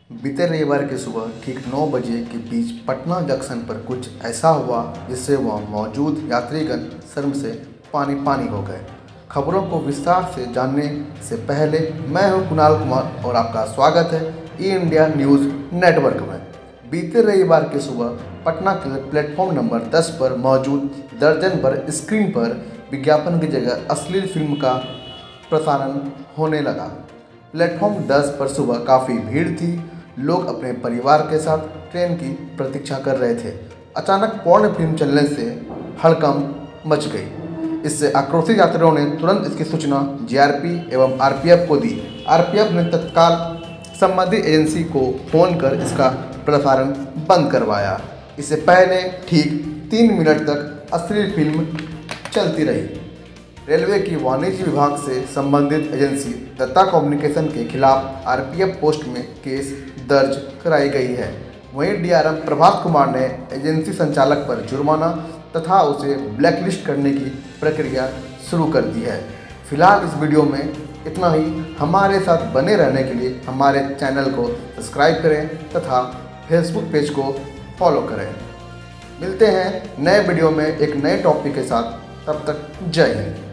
बीते रविवार की सुबह ठीक 9 बजे के बीच पटना जंक्शन पर कुछ ऐसा हुआ जिससे वहां मौजूद यात्रीगण शर्म से पानी पानी हो गए। खबरों को विस्तार से जानने से पहले मैं हूं कुणाल कुमार और आपका स्वागत है ई इंडिया न्यूज़ नेटवर्क में। बीते रविवार की सुबह पटना के प्लेटफॉर्म नंबर 10 पर मौजूद दर्जन भर स्क्रीन पर विज्ञापन की जगह अश्लील फिल्म का प्रसारण होने लगा। प्लेटफॉर्म 10 पर सुबह काफ़ी भीड़ थी। लोग अपने परिवार के साथ ट्रेन की प्रतीक्षा कर रहे थे। अचानक पोर्न फिल्म चलने से हड़कंप मच गई। इससे आक्रोशित यात्रियों ने तुरंत इसकी सूचना जीआरपी एवं आरपीएफ को दी। आरपीएफ ने तत्काल संबंधित एजेंसी को फोन कर इसका प्रसारण बंद करवाया। इससे पहले ठीक 3 मिनट तक अश्लील फिल्म चलती रही। रेलवे की वाणिज्य विभाग से संबंधित एजेंसी दत्ता कम्युनिकेशन के खिलाफ आरपीएफ पोस्ट में केस दर्ज कराई गई है। वहीं डीआरएम प्रभात कुमार ने एजेंसी संचालक पर जुर्माना तथा उसे ब्लैकलिस्ट करने की प्रक्रिया शुरू कर दी है। फिलहाल इस वीडियो में इतना ही। हमारे साथ बने रहने के लिए हमारे चैनल को सब्सक्राइब करें तथा फेसबुक पेज को फॉलो करें। मिलते हैं नए वीडियो में एक नए टॉपिक के साथ। तब तक जय हिंद।